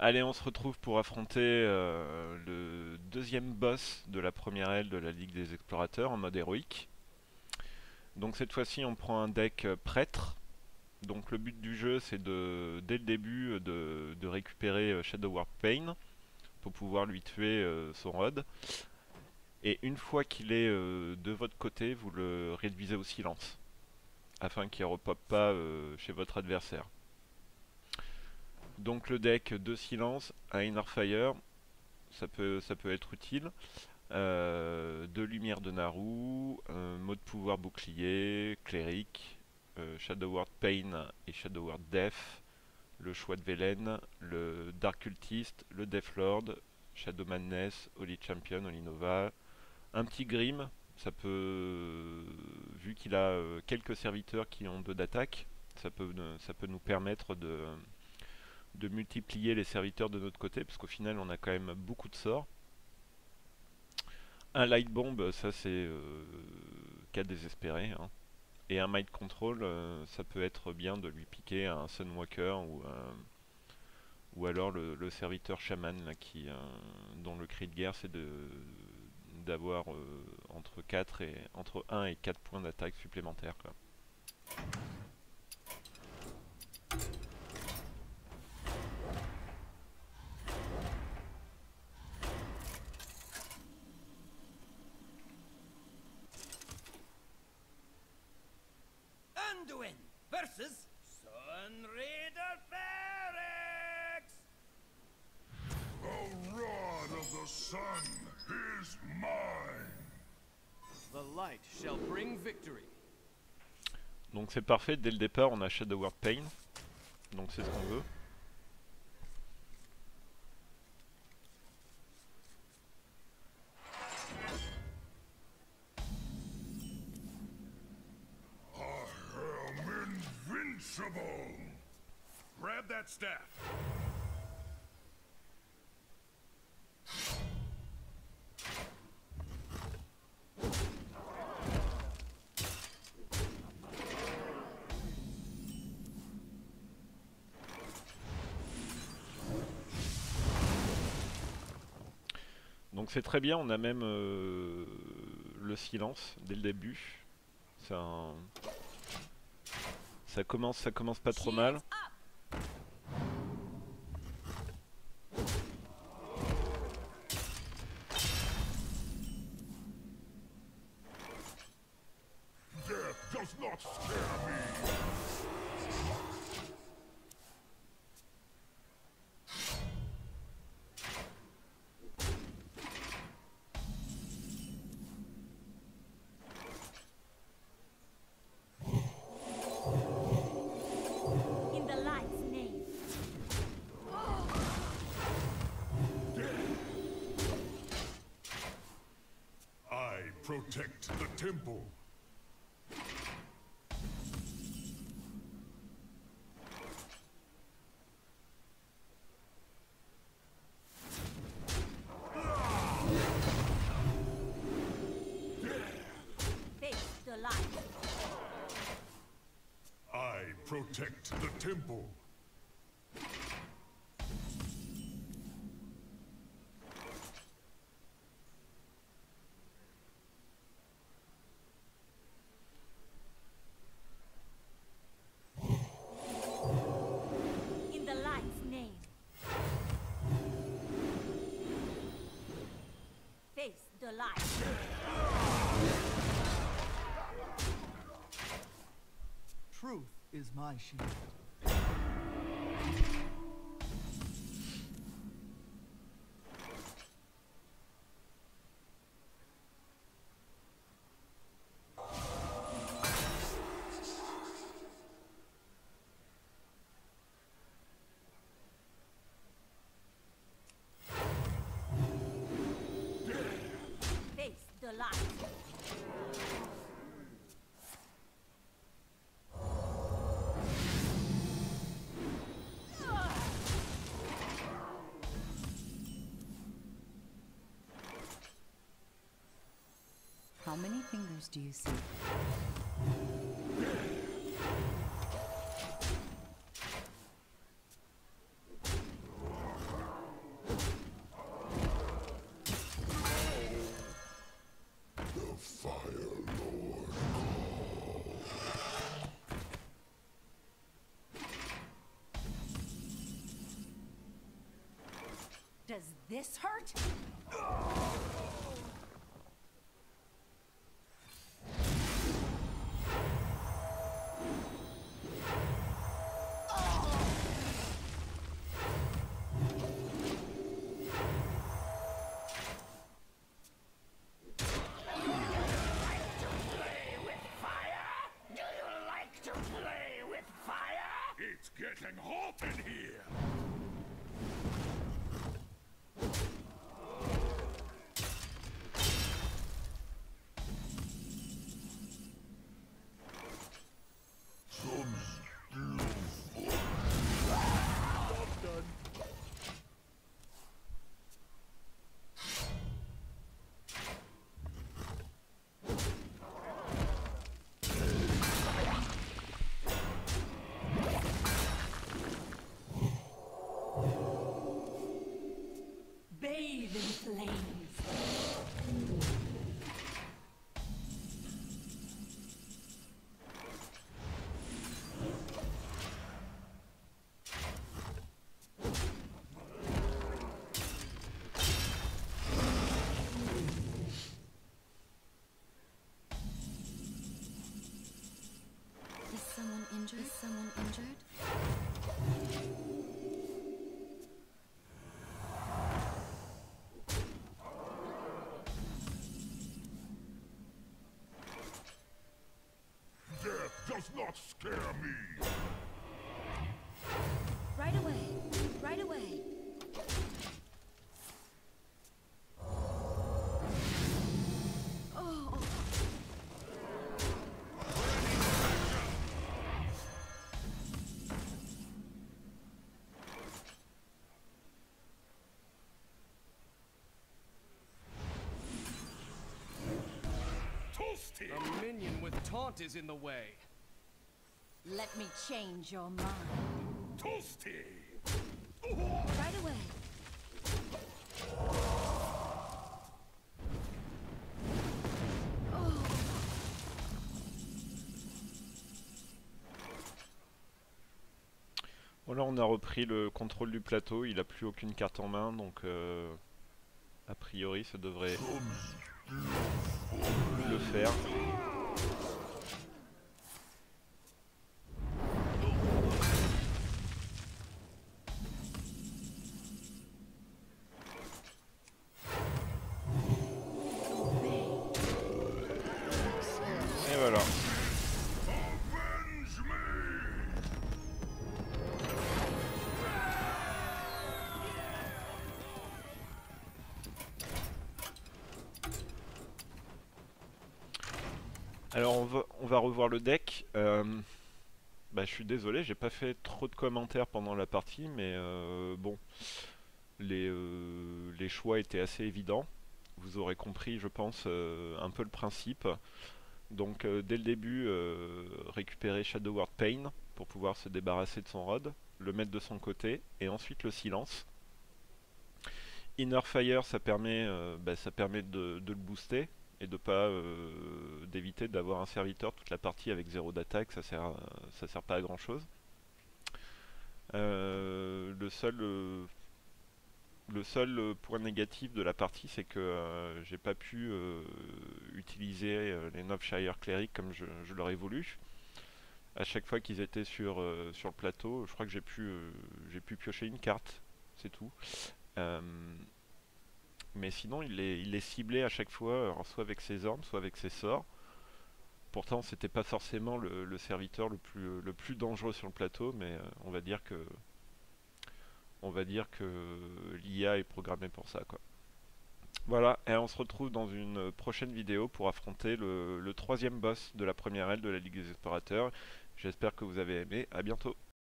Allez, on se retrouve pour affronter le deuxième boss de la première aile de la Ligue des Explorateurs en mode héroïque. Donc cette fois-ci, on prend un deck prêtre. Donc le but du jeu, c'est dès le début de récupérer Shadow Word Pain pour pouvoir lui tuer son Rod. Et une fois qu'il est de votre côté, vous le réduisez au silence afin qu'il ne repop pas chez votre adversaire. Donc le deck de silence à Inner Fire, ça peut être utile. De lumière de Naru, mot de pouvoir bouclier, cléric, Shadow Word Pain et Shadow Word Death, le choix de Velen, le Dark Cultist, le Death Lord, Shadow Madness, Holy Champion, Holy Nova, un petit Grim, vu qu'il a quelques serviteurs qui ont 2 d'attaque, ça peut nous permettre de multiplier les serviteurs de notre côté, parce qu'au final on a quand même beaucoup de sorts. Un Light Bomb, ça c'est cas désespéré, hein. Et un Mind Control, ça peut être bien de lui piquer un Sunwalker ou alors le serviteur Shaman là, dont le cri de guerre c'est d'avoir entre 1 et 4 points d'attaque supplémentaires, quoi. Anduin versus Sunraider Ferex! The rod of the sun is mine. The light shall bring victory. Donc c'est parfait, dès le départ on a Shadow Word Pain, donc c'est ce qu'on veut. I am invincible. Grab that staff. Donc c'est très bien, on a même le silence dès le début. Ça, ça commence pas trop mal. Death does not scare me. In the light's name. I protect the temple. Face the light. I protect the temple. In the light's name. Face the light. Truth is my shield. Face the light. How many fingers do you see? this hurt? It's getting hot in here! Bathe in flames. Is someone injured? Is someone injured? Death does not scare me! Right away. Right away. Oh. Toasty! A minion with taunt is in the way. Let me change your mind. Toasty! Right away. Oh. Voilà, on a repris le contrôle du plateau, il a plus aucune carte en main, donc a priori ça devrait le faire. Et voilà. Avenge me! Alors on va revoir le deck. Bah, je suis désolé, j'ai pas fait trop de commentaires pendant la partie, mais bon, les choix étaient assez évidents. Vous aurez compris, je pense, un peu le principe. Donc dès le début, récupérer Shadow Word Pain pour pouvoir se débarrasser de son rod, le mettre de son côté, et ensuite le silence. Inner Fire, ça permet de le booster et de pas d'éviter d'avoir un serviteur toute la partie avec 0 d'attaque, ça sert pas à grand chose. Le seul point négatif de la partie, c'est que j'ai pas pu utiliser les Noveshire Clerics comme je l'aurais voulu. À chaque fois qu'ils étaient sur le plateau, je crois que j'ai pu piocher une carte, c'est tout. Mais sinon, il les ciblait à chaque fois, alors soit avec ses armes, soit avec ses sorts. Pourtant, c'était pas forcément le serviteur le plus dangereux sur le plateau, mais on va dire que l'IA est programmée pour ça, quoi. Voilà, et on se retrouve dans une prochaine vidéo pour affronter le troisième boss de la première aile de la Ligue des Explorateurs. J'espère que vous avez aimé, à bientôt.